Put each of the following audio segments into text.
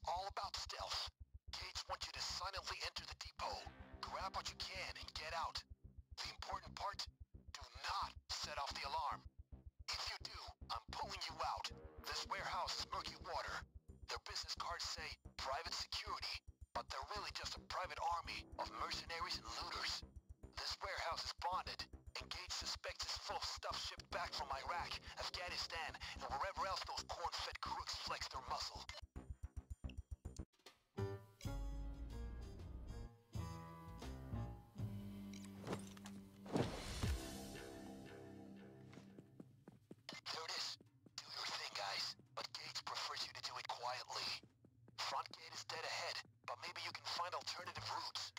all about stealth. Gates want you to silently enter the depot. Grab what you can and get out. The important part? Do not set off the alarm. If you do, I'm pulling you out. This warehouse is murky water. Their business cards say private security, but they're really just a private army of mercenaries and looters. This warehouse is bonded, and Gates suspects it's full of stuff shipped back from Iraq, Afghanistan, and wherever else those corn-fed crooks flex their muscle. There it is. Do your thing, guys. But Gates prefers you to do it quietly. Front gate is dead ahead, but maybe you can find alternative routes.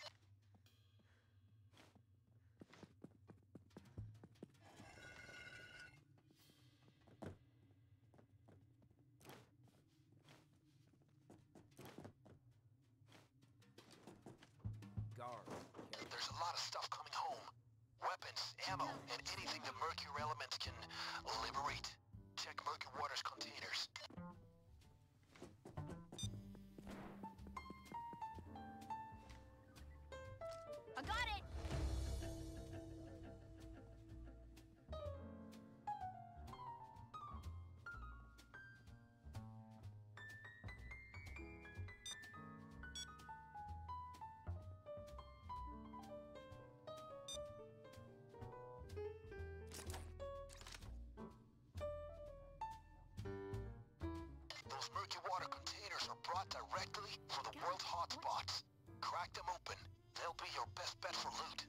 Guard. There's a lot of stuff coming home. Weapons, ammo, and anything the Mercury elements can liberate. Check Mercury Water's containers. I got it! Those Mercury Water containers are brought directly from the world's hotspots. Crack them open. They'll be your best bet for loot.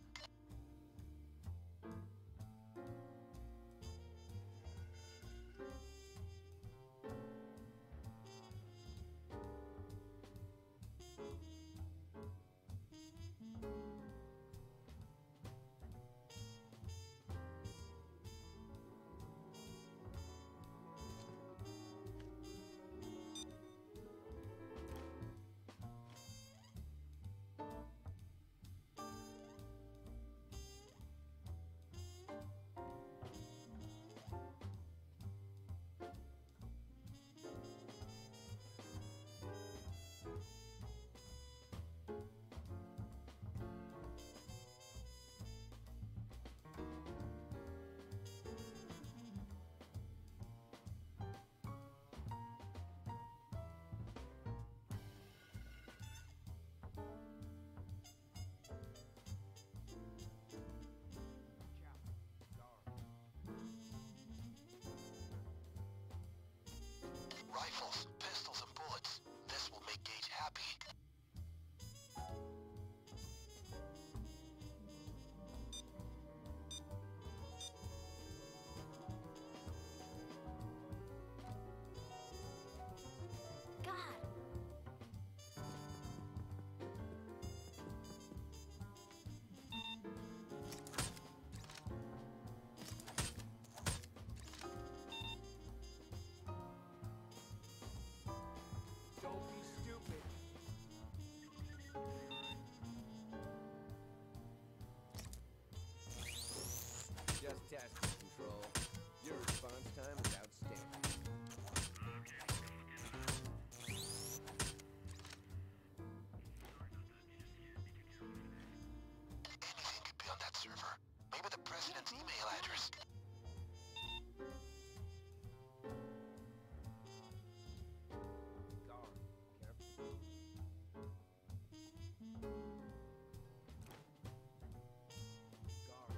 Rifles, pistols, and bullets. This will make Gage happy. God! Don't be stupid. Just testing, Control. Your response time is outstanding. Anything could be on that server. Maybe the president's email address. Guard. Careful. Guard.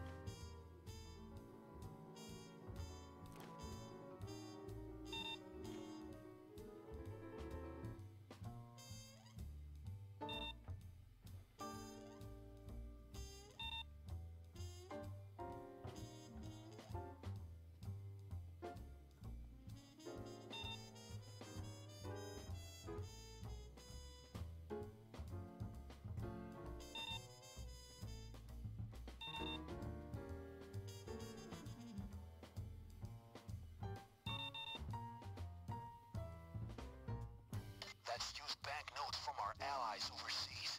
That's used banknotes from our allies overseas.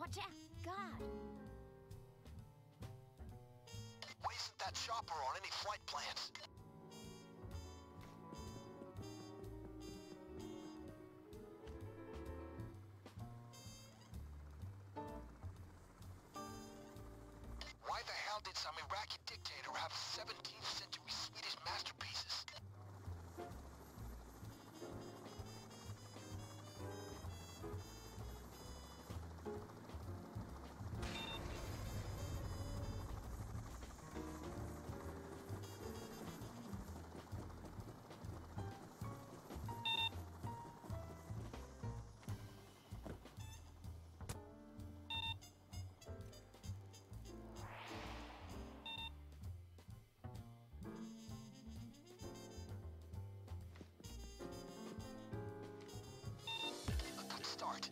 Watch out! God! Why isn't that chopper on any flight plans? Why the hell did some Iraqi dictator have 17th century Swedish masterpieces? A good start.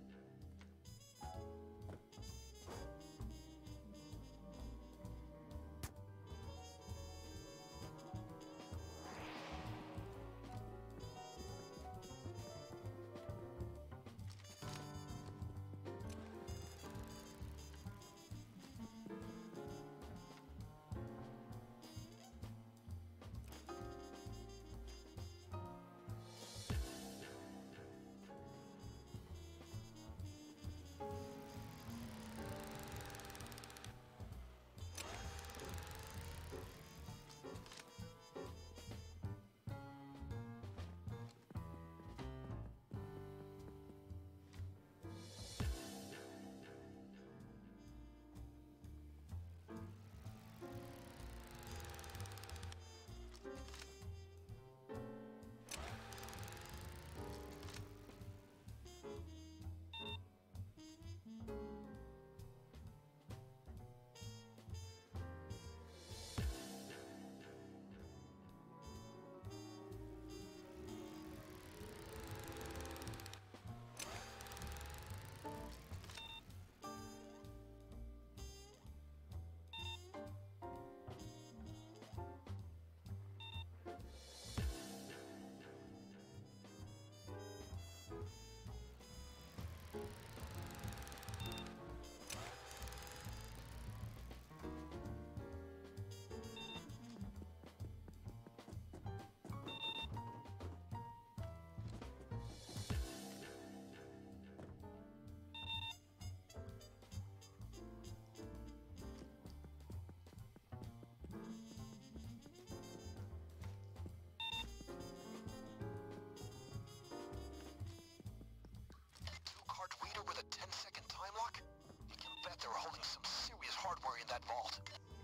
Two-card reader with a 10-second time lock? You can bet they were holding some serious hardware in that vault.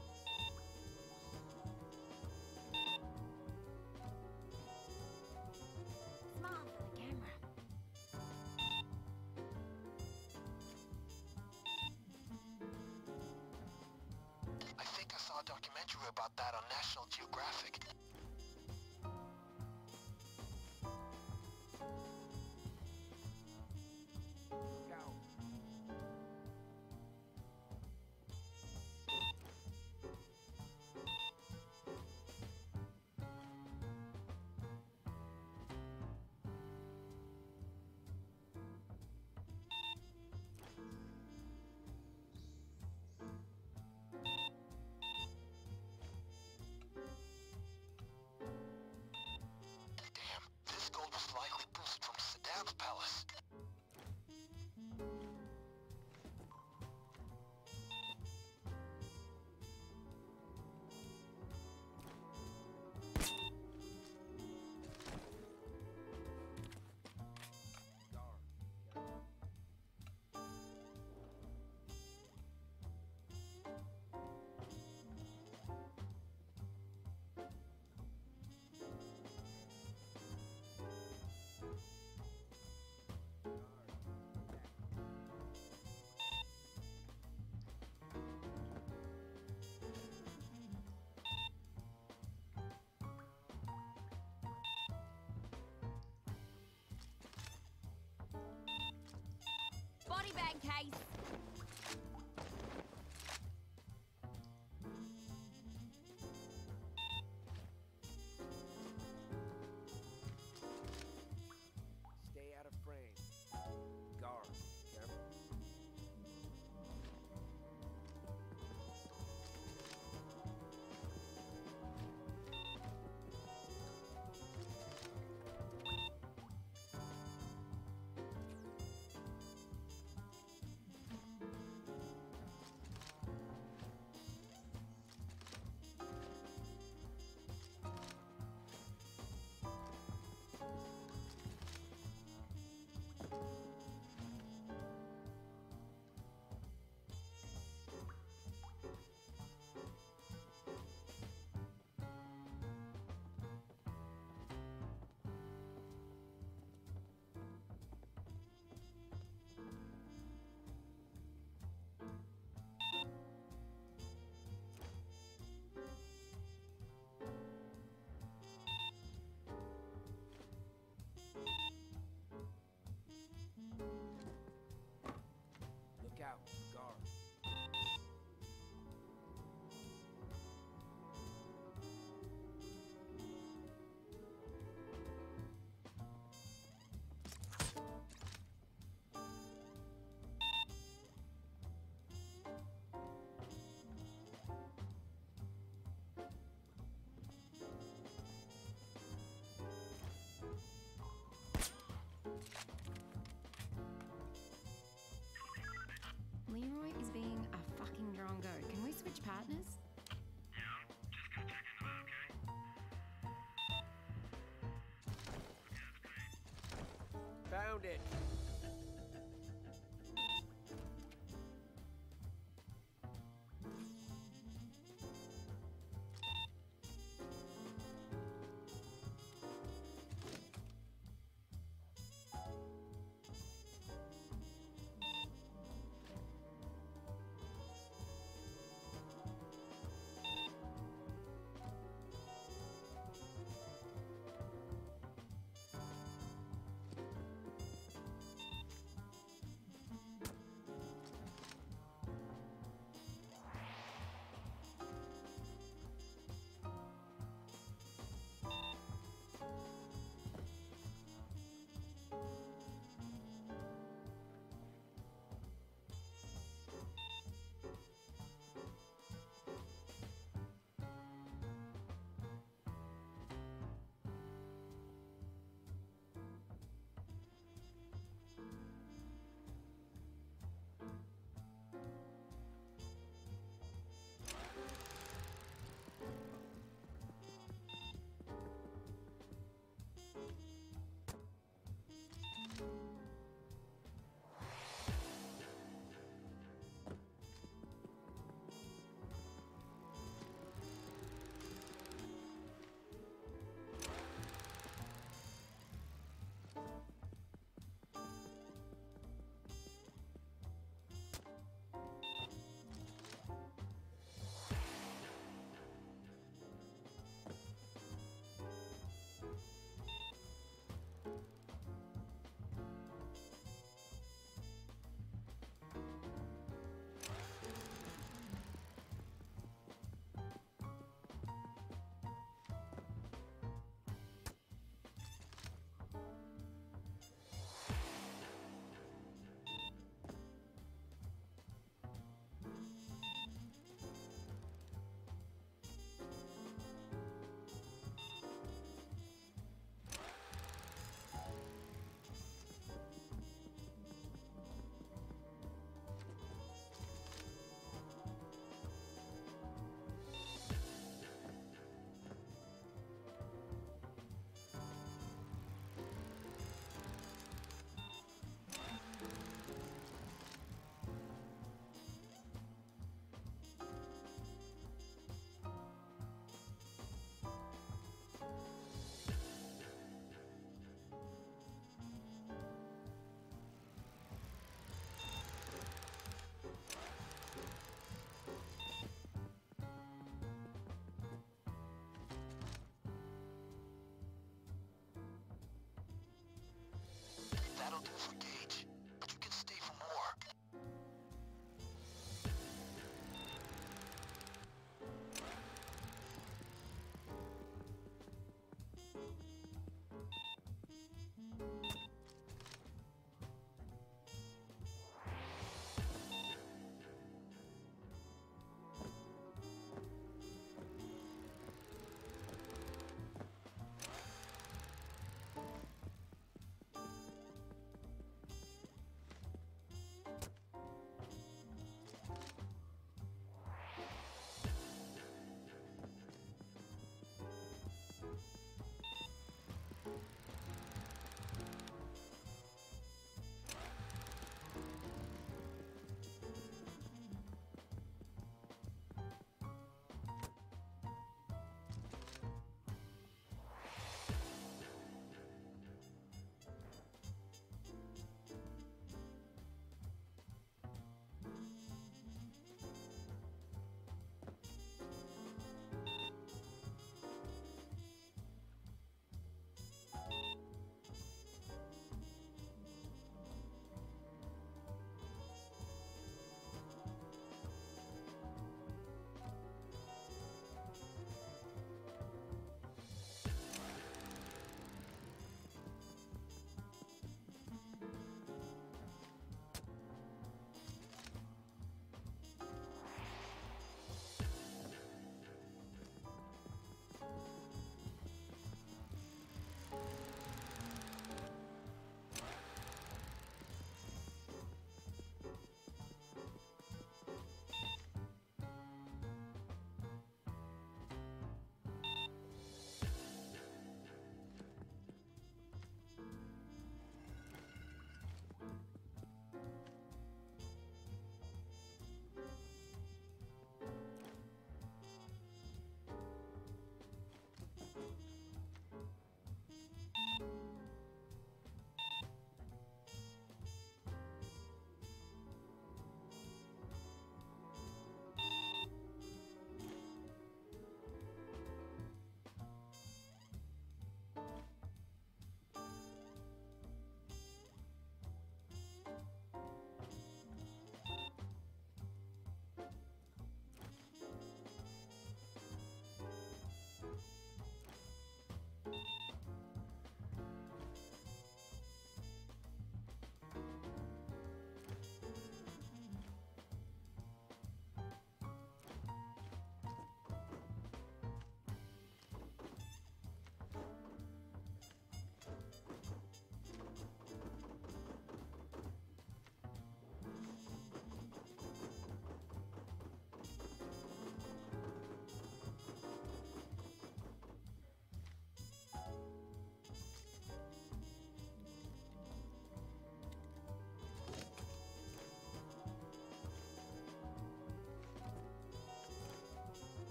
Small for the camera. I think I saw a documentary about that on National Geographic. Look out. Damn, this gold was likely boosted from Saddam's palace. Body bag case. Stay out of frame. Guard. Careful. Found it.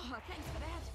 Oh, thanks for that.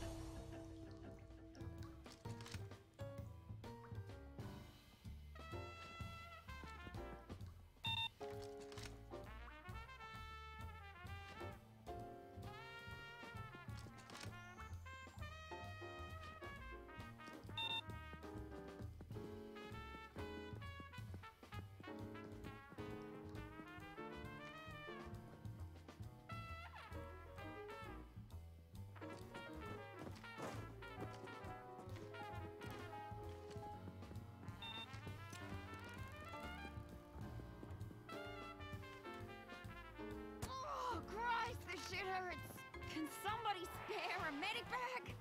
Oh, Christ, this shit hurts. Can somebody spare a medic bag?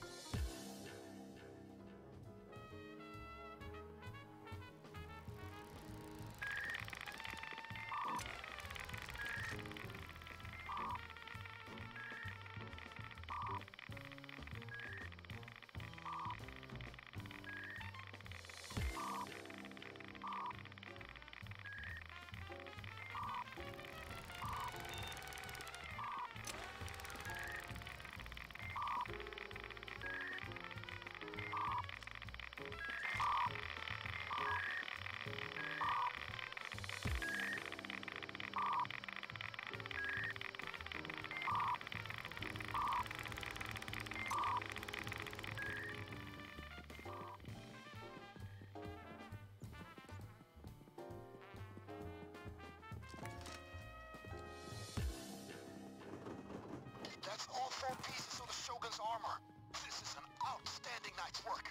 That's all 4 pieces of the Shogun's armor. This is an outstanding night's work.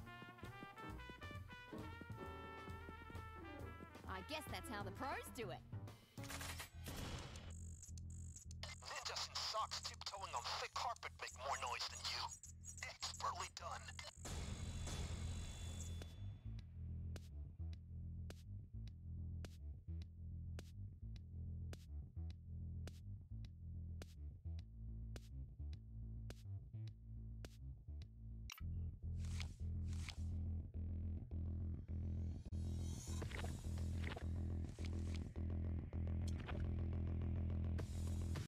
I guess that's how the pros do it.